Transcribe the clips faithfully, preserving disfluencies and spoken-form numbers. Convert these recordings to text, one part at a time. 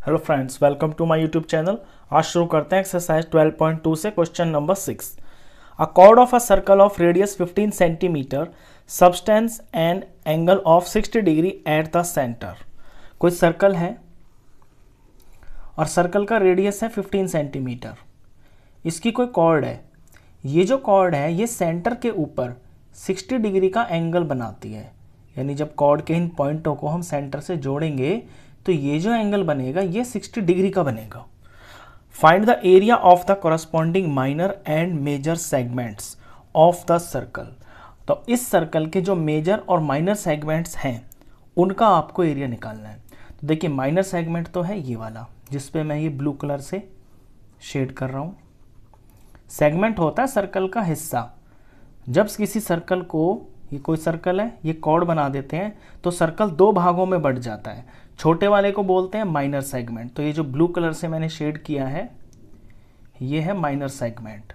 Hello friends, welcome to my YouTube channel. आज शुरू करते हैं एक्सरसाइज ट्वेल्व पॉइंट टू से question number six. A chord of a circle of radius fifteen centimetre substance and angle of sixty degree at the centre. कोई circle है और circle का radius है फिफ्टीन सेंटीमीटर। इसकी कोई कॉर्ड है। ये जो कॉर्ड है ये सेंटर के ऊपर सिक्सटी डिग्री का एंगल बनाती है। यानी जब कॉर्ड के इन पॉइंटों को हम सेंटर से जोड़ेंगे तो ये जो एंगल बनेगा ये सिक्सटी डिग्री का बनेगा। Find the area of the corresponding minor and major segments of the circle. तो इस सर्कल के जो मेजर और माइनर सेगमेंट्स हैं उनका आपको एरिया निकालना है। तो देखिए, माइनर सेगमेंट तो है ये वाला जिस पे मैं ये ब्लू कलर से शेड कर रहा हूँ। सेगमेंट होता है सर्कल का हिस्सा। जब किसी सर्कल को, ये कोई सर्कल है, ये कॉर्ड बना देते हैं तो सर्कल दो भागों में बढ़ जाता है। छोटे वाले को बोलते हैं माइनर सेगमेंट। तो ये जो ब्लू कलर से मैंने शेड किया है ये है माइनर सेगमेंट।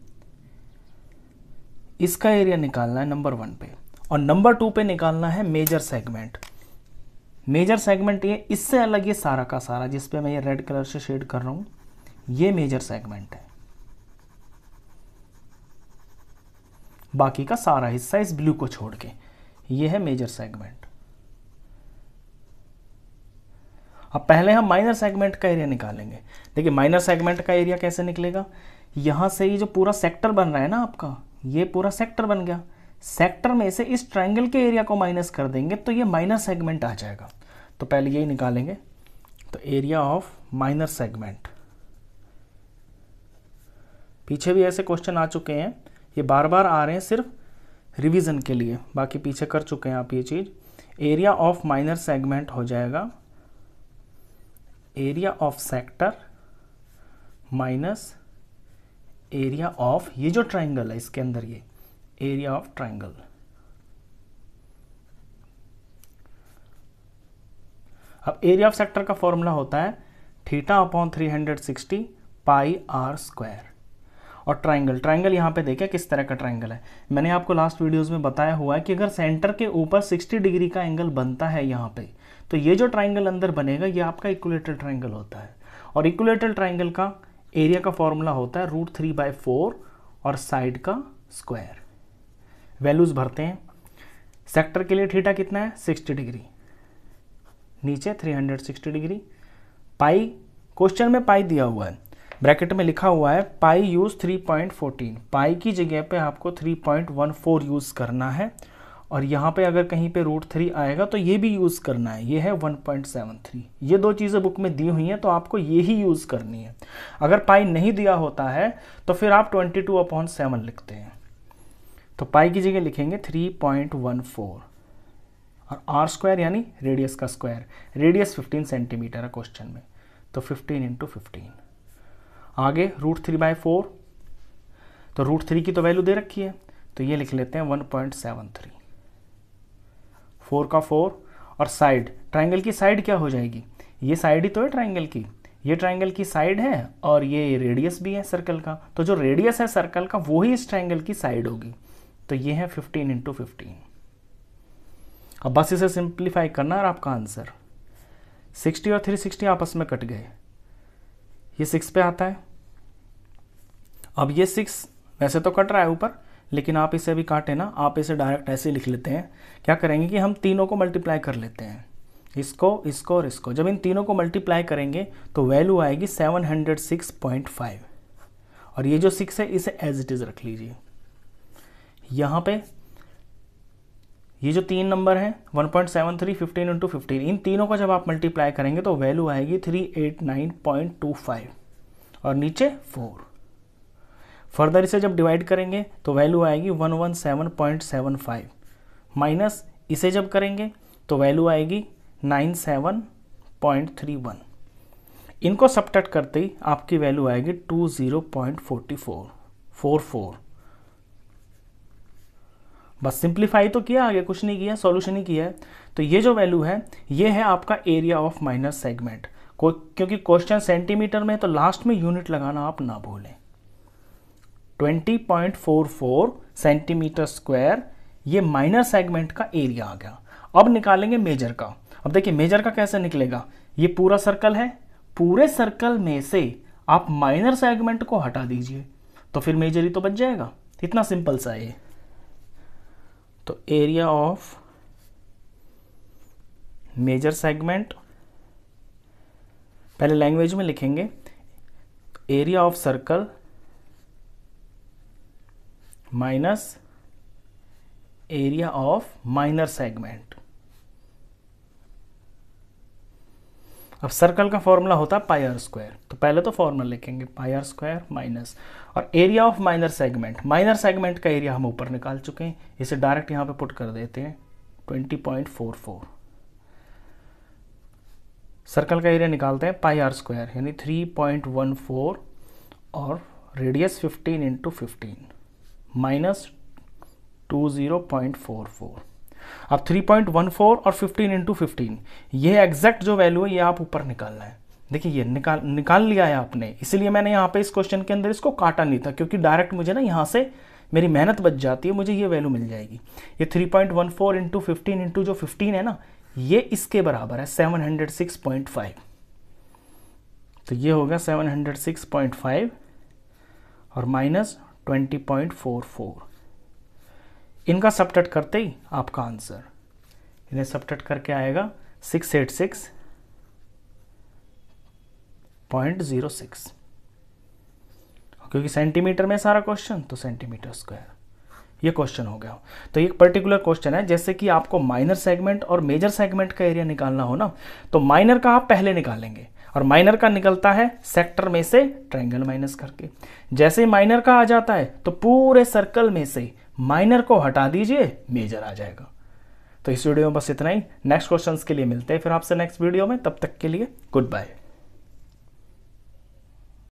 इसका एरिया निकालना है नंबर वन पे, और नंबर टू पे निकालना है मेजर सेगमेंट। मेजर सेगमेंट ये इससे अलग, ये सारा का सारा जिस पे मैं ये रेड कलर से शेड कर रहा हूं ये मेजर सेगमेंट है। बाकी का सारा हिस्सा इस ब्लू को छोड़ के ये है मेजर सेगमेंट। अब पहले हम माइनर सेगमेंट का एरिया निकालेंगे। देखिए, माइनर सेगमेंट का एरिया कैसे निकलेगा। यहां से ये जो पूरा सेक्टर बन रहा है ना आपका, ये पूरा सेक्टर बन गया। सेक्टर में से इस ट्रायंगल के एरिया को माइनस कर देंगे तो ये माइनर सेगमेंट आ जाएगा। तो पहले यही निकालेंगे। तो एरिया ऑफ माइनर सेगमेंट, पीछे भी ऐसे क्वेश्चन आ चुके हैं, ये बार बार आ रहे हैं सिर्फ रिवीजन के लिए, बाकी पीछे कर चुके हैं आप ये चीज। एरिया ऑफ माइनर सेगमेंट हो जाएगा area of sector minus area of ये जो ट्राइंगल है इसके अंदर, ये एरिया ऑफ ट्राइंगल। अब एरिया ऑफ सेक्टर का फॉर्मूला होता है theta upon three hundred sixty pi r square. और ट्राइंगल, ट्राइंगल यहाँ पे देखिए किस तरह का ट्राइंगल है। मैंने आपको लास्ट वीडियोस में बताया हुआ है कि अगर सेंटर के ऊपर सिक्सटी डिग्री का एंगल बनता है यहाँ पे, तो ये जो ट्राइंगल अंदर बनेगा ये आपका इक्विलेटरल ट्राइंगल होता है। और इक्विलेटरल ट्राइंगल का एरिया का फॉर्मूला होता है रूट थ्री बाई फोर और साइड का स्क्वायर। वैल्यूज भरते हैं। सेक्टर के लिए थीटा कितना है, सिक्सटी डिग्री, नीचे three hundred sixty degree. Pi, question में पाई दिया हुआ है, ब्रैकेट में लिखा हुआ है pi use three point fourteen. Pi की जगह पे आपको three point one four use करना है। और यहाँ पे अगर कहीं पे रूट थ्री आएगा तो ये भी यूज करना है, ये है वन पॉइंट सेवन थ्री। ये दो चीजें बुक में दी हुई हैं तो आपको ये ही यूज करनी है। अगर पाई नहीं दिया होता है तो फिर आप ट्वेंटी टू अपॉन सेवन लिखते हैं। तो पाई की जगह लिखेंगे थ्री पॉइंट वन फोर और आर स्क्वायर यानी रेडियस का स्क्वायर। रेडियस फिफ्टीन सेंटीमीटर है क्वेश्चन में, तो फिफ्टीन इंटू फिफ्टीन। आगे रूट थ्री बाई फोर, तो रूट थ्री की तो वैल्यू दे रखी है तो ये लिख लेते हैं one point seven three. Four का फोर और साइड, ट्राइंगल की साइड क्या हो जाएगी, ये साइड ही तो है ट्राइंगल की, ये ट्राइंगल की साइड है और ये रेडियस भी है सर्कल का। तो जो रेडियस है सर्कल का वो ही इस ट्राइंगल की साइड होगी। तो ये है फिफ्टीन इंटू फिफ्टीन। अब बस इसे सिंप्लीफाई करना और आपका आंसर सिक्सटी और थ्री सिक्सटी आपस में कट गए, ये सिक्स पे आता है। अब ये सिक्स वैसे तो कट रहा है ऊपर, लेकिन आप इसे भी काटे ना, आप इसे डायरेक्ट ऐसे लिख लेते हैं। क्या करेंगे कि हम तीनों को मल्टीप्लाई कर लेते हैं, इसको, इसको और इसको। जब इन तीनों को मल्टीप्लाई करेंगे तो वैल्यू आएगी seven hundred six point five. और ये जो सिक्स है इसे एज इट इज रख लीजिए। यहाँ पे ये जो तीन नंबर है one point seven three, fifteen into fifteen, इन तीनों को जब आप मल्टीप्लाई करेंगे तो वैल्यू आएगी three eight nine point two five और नीचे फोर। फर्दर इसे जब डिवाइड करेंगे तो वैल्यू आएगी one one seven point seven five, minus इसे जब करेंगे तो वैल्यू आएगी nine seven point three one. इनको सबट्रैक्ट करते ही आपकी वैल्यू आएगी two zero point forty four four four. बस सिंप्लीफाई तो किया, आगे कुछ नहीं किया, सॉल्यूशन ही किया है। तो ये जो वैल्यू है ये है आपका एरिया ऑफ माइनर सेगमेंट। क्योंकि क्वेश्चन सेंटीमीटर में तो लास्ट में यूनिट लगाना आप ना भूलें। Twenty point four four centimetre square ये माइनर सेगमेंट का एरिया आ गया। अब निकालेंगे मेजर का। अब देखिए मेजर का कैसे निकलेगा, ये पूरा सर्कल है, पूरे सर्कल में से आप माइनर सेगमेंट को हटा दीजिए तो फिर मेजर ही तो बच जाएगा। इतना सिंपल सा है ये। तो एरिया ऑफ मेजर सेगमेंट, पहले लैंग्वेज में लिखेंगे, area of circle minus area of minor segment. अब सर्कल का फॉर्मूला होता है पाई आर स्क्वायर, तो पहले तो फॉर्मूला लिखेंगे पाई आर स्क्वायर माइनस, और area of minor segment, minor segment का एरिया हम ऊपर निकाल चुके हैं, इसे डायरेक्ट यहां पे पुट कर देते हैं twenty point four four. Circle का एरिया निकालते हैं पाई आर स्क्वायर यानी थ्री पॉइंट वन फोर और radius fifteen into fifteen minus two zero point four four. अब थ्री पॉइंट वन फोर और फिफ्टीन इंटू फिफ्टीन, ये एग्जैक्ट जो value है ये आप ऊपर निकालना है। देखिए ये निकाल निकाल लिया है आपने, इसलिए मैंने यहाँ पे इस क्वेश्चन के अंदर इसको काटा नहीं था, क्योंकि डायरेक्ट मुझे ना यहाँ से मेरी मेहनत बच जाती है, मुझे ये वैल्यू मिल जाएगी। ये three point one four into fifteen into जो फिफ्टीन है ना, ये इसके बराबर है seven hundred six point five. तो ये होगा seven hundred six point five और minus twenty point four four. इनका सबट्रैक्ट करते ही आपका आंसर, इन्हें सबट्रैक्ट करके आएगा six eight six point zero six, क्योंकि सेंटीमीटर में सारा क्वेश्चन तो सेंटीमीटर स्क्वायर, ये क्वेश्चन हो गया। तो एक पर्टिकुलर क्वेश्चन है, जैसे कि आपको माइनर सेगमेंट और मेजर सेगमेंट का एरिया निकालना हो ना, तो माइनर का आप पहले निकालेंगे, और माइनर का निकलता है सेक्टर में से ट्रायंगल माइनस करके। जैसे माइनर का आ जाता है तो पूरे सर्कल में से माइनर को हटा दीजिए, मेजर आ जाएगा। तो इस वीडियो में बस इतना ही। नेक्स्ट क्वेश्चंस के लिए मिलते हैं फिर आपसे नेक्स्ट वीडियो में, तब तक के लिए गुड बाय।